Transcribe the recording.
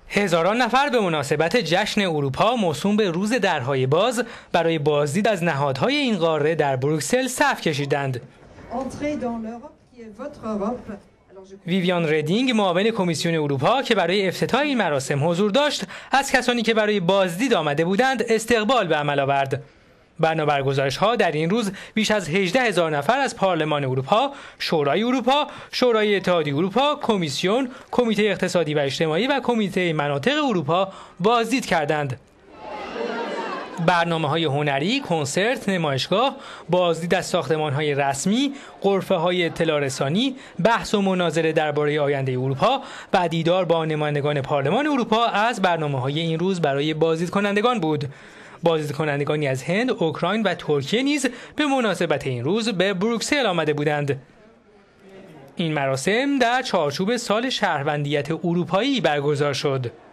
هزاران نفر به مناسبت جشن اروپا موسوم به روز درهای باز برای بازدید از نهادهای این قاره در بروکسل صف کشیدند. ویویان ردینگ، معاون کمیسیون اروپا که برای افتتاح این مراسم حضور داشت، از کسانی که برای بازدید آمده بودند استقبال به عمل آورد. بنا بر گزارش‌ها در این روز بیش از 18,000 نفر از پارلمان اروپا، شورای اروپا، شورای اتحادیه اروپا، کمیسیون، کمیته اقتصادی و اجتماعی و کمیته مناطق اروپا بازدید کردند. برنامه‌های هنری، کنسرت، نمایشگاه، بازدید از ساختمان‌های رسمی، غرفه‌های اطلاع رسانی، بحث و مناظره درباره آینده اروپا و دیدار با نمایندگان پارلمان اروپا از برنامه‌های این روز برای بازدید کنندگان بود. بازدید کنندگانی از هند، اوکراین و ترکیه نیز به مناسبت این روز به بروکسل آمده بودند. این مراسم در چارچوب سال شهروندیت اروپایی برگزار شد.